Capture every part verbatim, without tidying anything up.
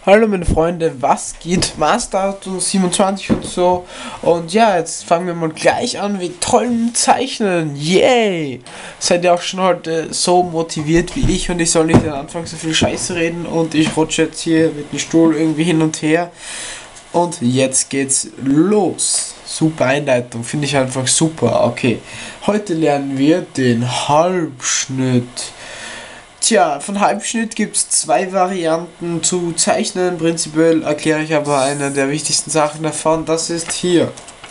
Hallo meine Freunde, was geht? Maßdatum siebenundzwanzig und so. Und ja, jetzt fangen wir mal gleich an mit tollem Zeichnen. Yay! Seid ihr auch schon heute so motiviert wie ich und ich soll nicht am Anfang so viel Scheiße reden und ich rutsche jetzt hier mit dem Stuhl irgendwie hin und her. Und jetzt geht's los. Super Einleitung, finde ich einfach super. Okay, heute lernen wir den Halbschnitt. Tja, von Halbschnitt gibt es zwei Varianten zu zeichnen. Prinzipiell erkläre ich aber eine der wichtigsten Sachen davon. Das ist hier.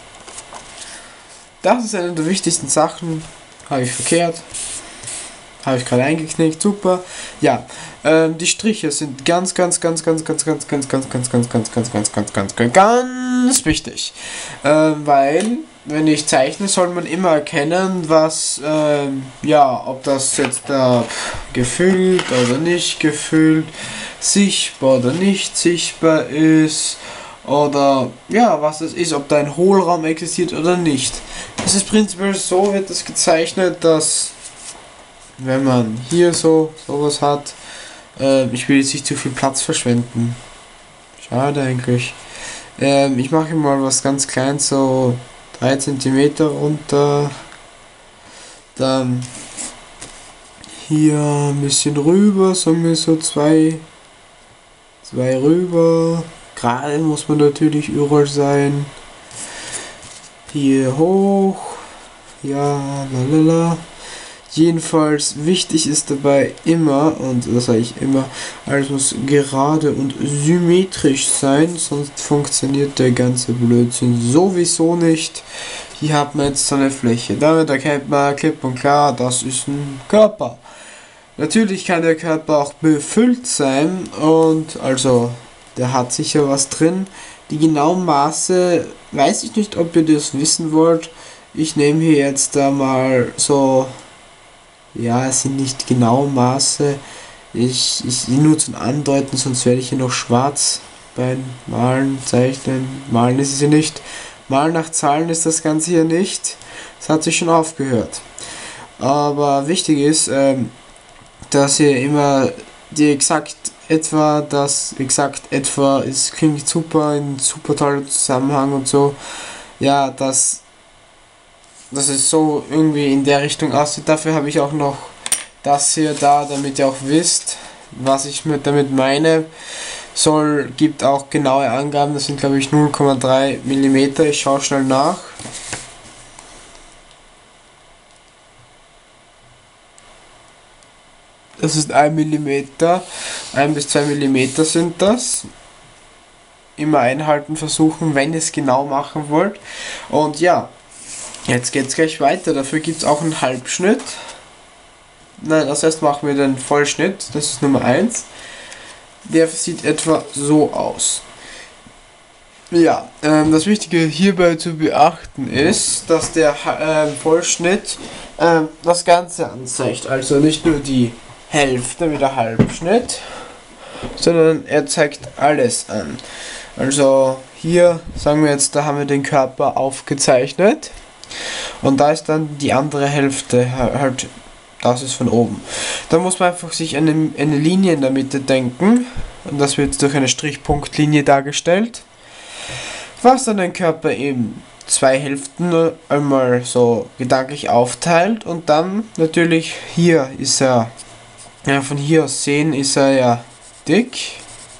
Das ist eine der wichtigsten Sachen. Habe ich verkehrt. Habe ich gerade eingeknickt. Super. Ja, ähm, die Striche sind ganz, ganz, ganz, ganz, ganz, ganz, ganz, ganz, ganz, ganz, ganz, ganz, ganz, ganz, ganz, ganz, ganz wichtig. Ähm, weil, wenn ich zeichne, soll man immer erkennen, was, ähm, ja, ob das jetzt da gefüllt oder nicht gefüllt, sichtbar oder nicht sichtbar ist, oder, ja, was es ist, ob da ein Hohlraum existiert oder nicht. Es ist prinzipiell so, wird das gezeichnet, dass, wenn man hier so sowas hat, äh, ich will jetzt nicht zu viel Platz verschwenden. Schade eigentlich. Ähm, ich mache mal was ganz kleines, so drei Zentimeter runter. Dann hier ein bisschen rüber, sagen wir so zwei, zwei rüber. Gerade muss man natürlich überall sein. Hier hoch. Ja, lalala. Jedenfalls wichtig ist dabei immer, und das sage ich immer, alles muss gerade und symmetrisch sein, sonst funktioniert der ganze Blödsinn sowieso nicht. Hier hat man jetzt so eine Fläche, damit erkennt man klipp und klar, das ist ein Körper. Natürlich kann der Körper auch befüllt sein und also der hat sicher was drin. Die genauen Maße, weiß ich nicht, ob ihr das wissen wollt. Ich nehme hier jetzt da mal so. Ja, es sind nicht genaue Maße. Ich, ich nur zum Andeuten, sonst werde ich hier noch schwarz beim Malen, Zeichnen. Malen ist es ja nicht. Malen nach Zahlen ist das Ganze hier nicht. Es hat sich schon aufgehört. Aber wichtig ist, ähm, dass ihr immer die exakt etwa, das exakt etwa, es klingt super, ein super toller Zusammenhang und so. Ja, das dass es so irgendwie in der Richtung aussieht. Dafür habe ich auch noch das hier da, damit ihr auch wisst, was ich mit damit meine. Soll, gibt auch genaue Angaben, das sind glaube ich null Komma drei Millimeter. Ich schaue schnell nach. Das ist ein Millimeter, ein bis zwei Millimeter sind das. Immer einhalten versuchen, wenn ihr es genau machen wollt. Und ja, jetzt geht es gleich weiter, dafür gibt es auch einen Halbschnitt. Nein, als erstes machen wir den Vollschnitt, das ist Nummer eins. Der sieht etwa so aus. Ja, ähm, das Wichtige hierbei zu beachten ist, dass der äh, Vollschnitt äh, das Ganze anzeigt. Also nicht nur die Hälfte wie der Halbschnitt, sondern er zeigt alles an. Also hier, sagen wir jetzt, da haben wir den Körper aufgezeichnet. Und da ist dann die andere Hälfte halt, das ist von oben. Da muss man einfach sich eine, eine Linie in der Mitte denken. Und das wird durch eine Strichpunktlinie dargestellt. Was dann den Körper in zwei Hälften einmal so gedanklich aufteilt. Und dann natürlich hier ist er, ja, von hier aus sehen ist er ja dick.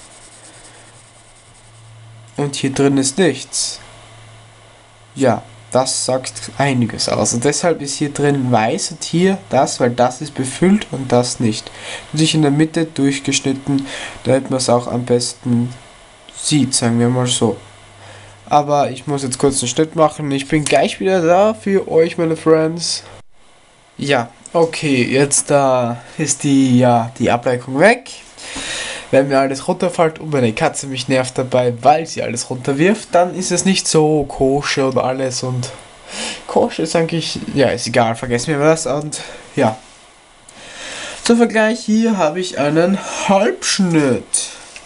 Und hier drin ist nichts. Ja. Das sagt einiges aus. Und deshalb ist hier drin weiß und hier das, weil das ist befüllt und das nicht. Und sich in der Mitte durchgeschnitten, damit man es auch am besten sieht, sagen wir mal so. Aber ich muss jetzt kurz einen Schnitt machen. Ich bin gleich wieder da für euch, meine Friends. Ja, okay, jetzt da ist die, ja, die Ablenkung weg. Wenn mir alles runterfällt und meine Katze mich nervt dabei, weil sie alles runterwirft, dann ist es nicht so koscher und alles. Und koscher ist eigentlich, ja, ist egal, vergessen wir was. Und ja, zum Vergleich, hier habe ich einen Halbschnitt.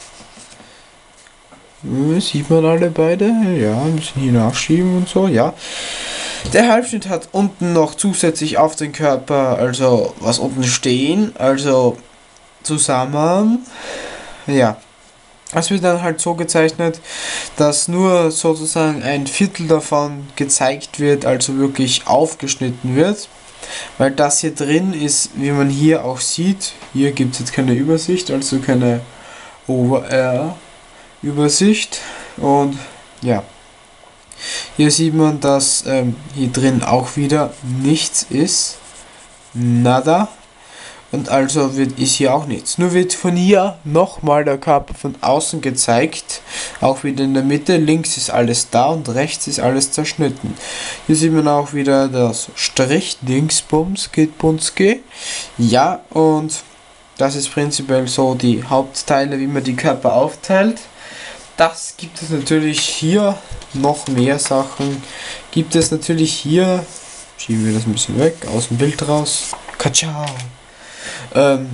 Sieht man alle beide? Ja, ein bisschen hier nachschieben und so, ja. Der Halbschnitt hat unten noch zusätzlich auf den Körper, also was unten stehen, also zusammen. Ja, Es wird dann halt so gezeichnet, dass nur sozusagen ein Viertel davon gezeigt wird, also wirklich aufgeschnitten wird. Weil das hier drin ist, wie man hier auch sieht, hier gibt es jetzt keine Übersicht, also keine O R-Übersicht. Und ja, hier sieht man, dass ähm, hier drin auch wieder nichts ist. Nada. Und also wird, ist hier auch nichts. Nur wird von hier nochmal der Körper von außen gezeigt. Auch wieder in der Mitte. Links ist alles da und rechts ist alles zerschnitten. Hier sieht man auch wieder das Strich Dingsbums Gitbunski. Ja, und das ist prinzipiell so die Hauptteile, wie man die Körper aufteilt. Das gibt es natürlich hier. Noch mehr Sachen gibt es natürlich hier. Schieben wir das ein bisschen weg. Aus dem Bild raus. Katschau. Ähm,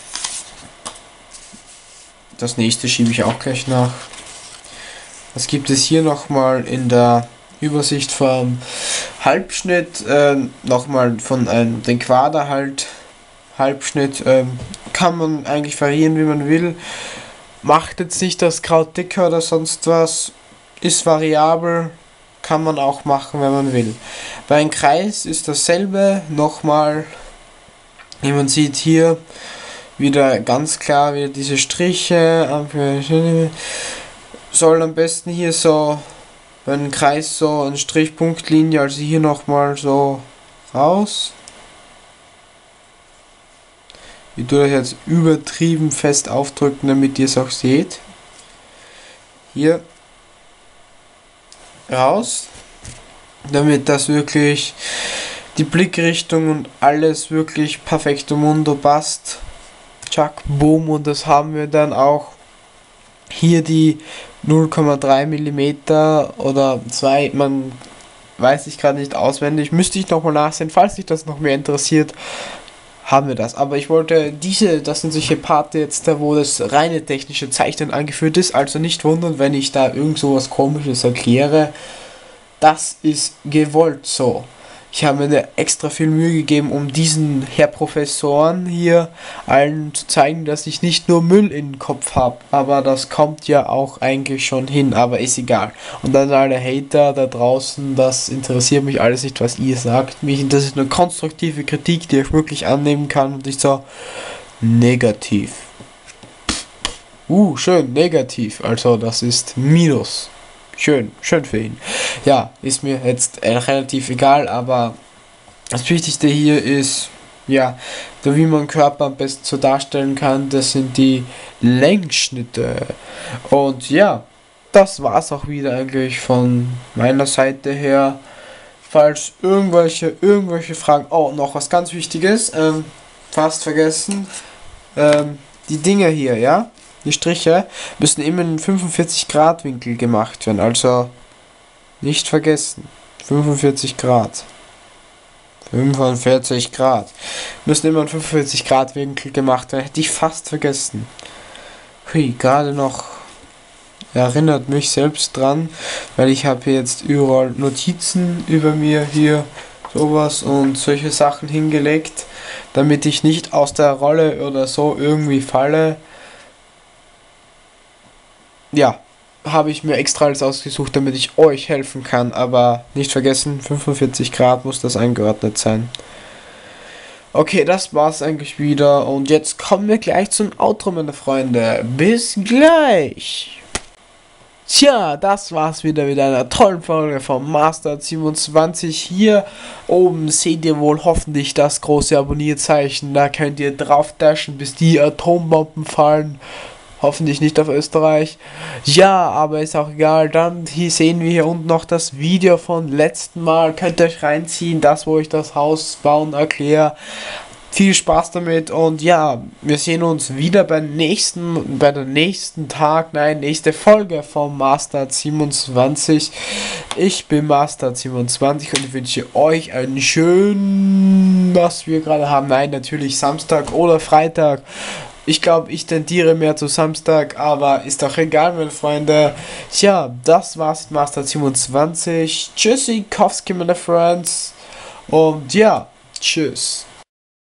das nächste schiebe ich auch gleich nach. Was gibt es hier nochmal in der Übersicht vom Halbschnitt? Äh, nochmal von ähm, den Quader halt. Halbschnitt ähm, kann man eigentlich variieren, wie man will. Macht jetzt nicht das Kraut dicker oder sonst was. Ist variabel. Kann man auch machen, wenn man will. Bei einem Kreis ist dasselbe. Nochmal. Wie man sieht hier wieder ganz klar wieder diese Striche. Soll am besten hier so bei einem Kreis so eine Strichpunktlinie, also hier nochmal so raus. Ich tue das jetzt übertrieben fest aufdrücken, damit ihr es auch seht. Hier raus. Damit das wirklich die Blickrichtung und alles wirklich perfekto mundo passt. Chuck, boom, und das haben wir dann auch hier die null Komma drei Millimeter oder zwei, man weiß ich gerade nicht auswendig, müsste ich nochmal nachsehen, falls sich das noch mehr interessiert, haben wir das. Aber ich wollte diese, das sind solche Parte jetzt da, wo das reine technische Zeichnen angeführt ist, also nicht wundern, wenn ich da irgend so was Komisches erkläre, das ist gewollt so. Ich habe mir extra viel Mühe gegeben, um diesen Herr Professoren hier allen zu zeigen, dass ich nicht nur Müll in den Kopf habe. Aber das kommt ja auch eigentlich schon hin, aber ist egal. Und dann alle Hater da draußen, das interessiert mich alles nicht, was ihr sagt. Mich, das ist eine konstruktive Kritik, die ich wirklich annehmen kann. Und ich so, negativ. Uh, schön, negativ. Also das ist Minus. Schön, schön für ihn. Ja, ist mir jetzt äh, relativ egal, aber das Wichtigste hier ist, ja, da wie man Körper am besten so darstellen kann, das sind die Längsschnitte. Und ja, das war's auch wieder eigentlich von meiner Seite her. Falls irgendwelche, irgendwelche Fragen, oh, noch was ganz Wichtiges, ähm, fast vergessen, ähm, die Dinger hier, ja? Die Striche müssen immer in fünfundvierzig Grad Winkel gemacht werden, also nicht vergessen, fünfundvierzig Grad, fünfundvierzig Grad, müssen immer in fünfundvierzig Grad Winkel gemacht werden, hätte ich fast vergessen. Hui, gerade noch erinnert mich selbst dran, weil ich habe jetzt überall Notizen über mir hier, sowas und solche Sachen hingelegt, damit ich nicht aus der Rolle oder so irgendwie falle. Ja, habe ich mir extra alles ausgesucht, damit ich euch helfen kann, aber nicht vergessen, fünfundvierzig Grad muss das eingeordnet sein. Okay, das war's eigentlich wieder und jetzt kommen wir gleich zum Outro, meine Freunde. Bis gleich! Tja, das war's wieder mit einer tollen Folge vom Master siebenundzwanzig. Hier oben seht ihr wohl hoffentlich das große Abonnierzeichen, da könnt ihr drauf dashen, bis die Atombomben fallen. Hoffentlich nicht auf Österreich. Ja, aber ist auch egal. Dann hier sehen wir hier unten noch das Video von letzten Mal. Könnt ihr euch reinziehen. Das, wo ich das Haus bauen erkläre. Viel Spaß damit. Und ja, wir sehen uns wieder beim nächsten, bei der nächsten Tag, nein, nächste Folge vom Master siebenundzwanzig. Ich bin Master siebenundzwanzig und ich wünsche euch einen schönen, was wir gerade haben. Nein, natürlich Samstag oder Freitag. Ich glaube, ich tendiere mehr zu Samstag, aber ist doch egal, meine Freunde. Tja, das war's mit Master siebenundzwanzig. Tschüssikowski, meine Friends. Und ja, tschüss.